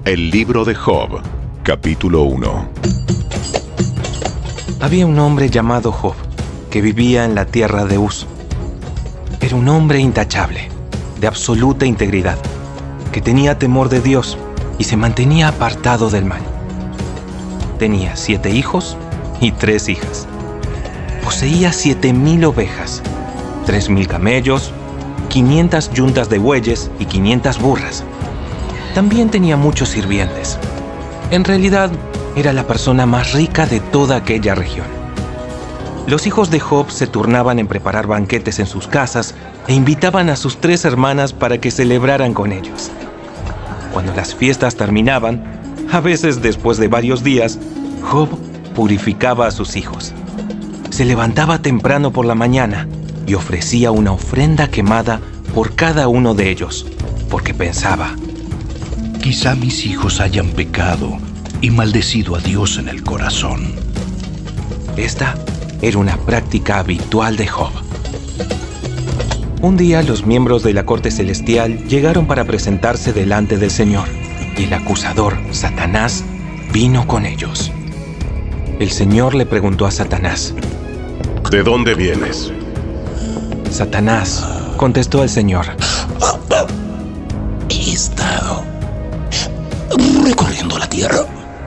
El libro de Job, capítulo 1. Había un hombre llamado Job, que vivía en la tierra de Uz. Era un hombre intachable, de absoluta integridad, que tenía temor de Dios y se mantenía apartado del mal. Tenía 7 hijos y 3 hijas. Poseía 7,000 ovejas, 3,000 camellos, 500 yuntas de bueyes y 500 burras. También tenía muchos sirvientes. En realidad, era la persona más rica de toda aquella región. Los hijos de Job se turnaban en preparar banquetes en sus casas e invitaban a sus 3 hermanas para que celebraran con ellos. Cuando las fiestas terminaban, a veces después de varios días, Job purificaba a sus hijos. Se levantaba temprano por la mañana y ofrecía una ofrenda quemada por cada uno de ellos, porque pensaba: quizá mis hijos hayan pecado y maldecido a Dios en el corazón. Esta era una práctica habitual de Job. Un día los miembros de la corte celestial llegaron para presentarse delante del Señor, y el acusador, Satanás, vino con ellos. El Señor le preguntó a Satanás: ¿de dónde vienes? Satanás contestó al Señor: he estado recorriendo la tierra,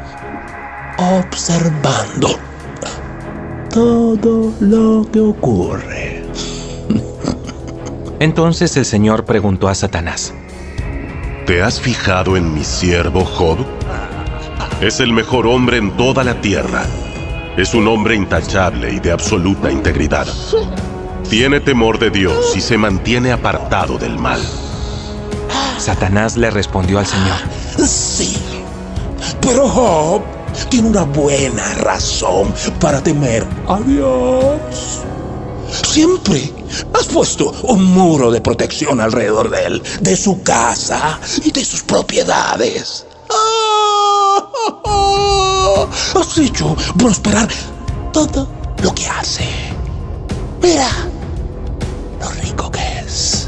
observando todo lo que ocurre. Entonces el Señor preguntó a Satanás: ¿te has fijado en mi siervo Job? Es el mejor hombre en toda la tierra. Es un hombre intachable y de absoluta integridad. Tiene temor de Dios y se mantiene apartado del mal. Satanás le respondió al Señor: sí, pero Job tiene una buena razón para temer a Dios. Siempre has puesto un muro de protección alrededor de él, de su casa y de sus propiedades. Has hecho prosperar todo lo que hace. Mira lo rico que es.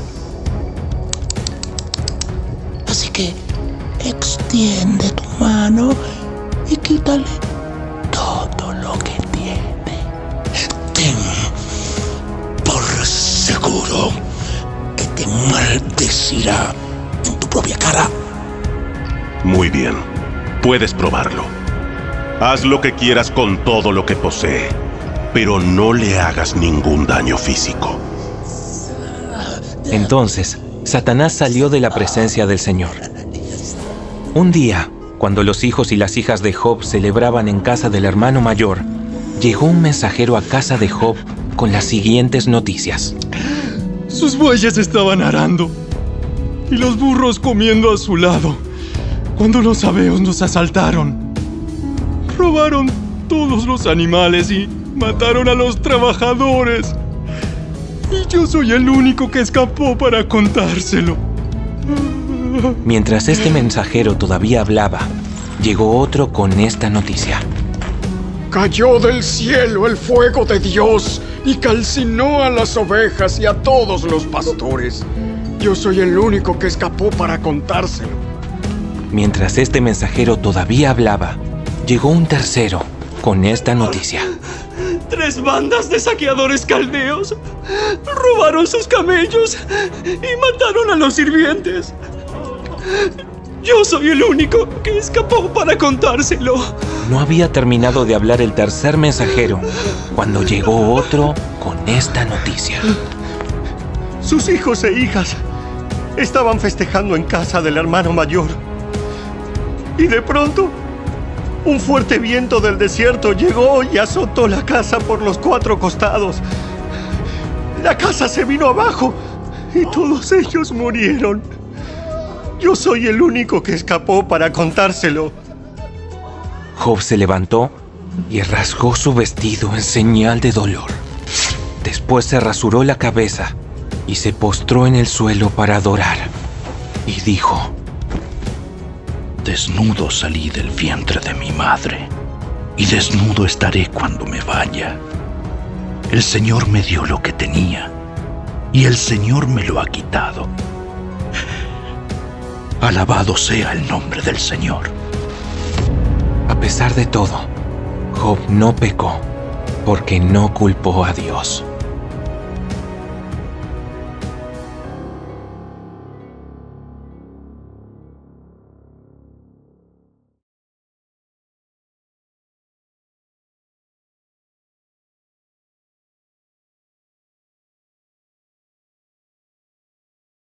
Así que extiende tu mano y quítale todo lo que tiene. Ten por seguro que te maldecirá en tu propia cara. Muy bien, puedes probarlo. Haz lo que quieras con todo lo que posee, pero no le hagas ningún daño físico. Entonces, Satanás salió de la presencia del Señor. Un día, cuando los hijos y las hijas de Job celebraban en casa del hermano mayor, llegó un mensajero a casa de Job con las siguientes noticias. Sus bueyes estaban arando y los burros comiendo a su lado cuando los sabeos nos asaltaron. Robaron todos los animales y mataron a los trabajadores. Y yo soy el único que escapó para contárselo. Mientras este mensajero todavía hablaba, llegó otro con esta noticia. Cayó del cielo el fuego de Dios y calcinó a las ovejas y a todos los pastores. Yo soy el único que escapó para contárselo. Mientras este mensajero todavía hablaba, llegó un tercero con esta noticia. 3 bandas de saqueadores caldeos robaron sus camellos y mataron a los sirvientes. Yo soy el único que escapó para contárselo. No había terminado de hablar el tercer mensajero cuando llegó otro con esta noticia. Sus hijos e hijas estaban festejando en casa del hermano mayor. Y de pronto, un fuerte viento del desierto llegó y azotó la casa por los 4 costados. La casa se vino abajo y todos ellos murieron. Yo soy el único que escapó para contárselo. Job se levantó y rasgó su vestido en señal de dolor. Después se rasuró la cabeza y se postró en el suelo para adorar. Y dijo: desnudo salí del vientre de mi madre, y desnudo estaré cuando me vaya. El Señor me dio lo que tenía, y el Señor me lo ha quitado. Alabado sea el nombre del Señor. A pesar de todo, Job no pecó porque no culpó a Dios.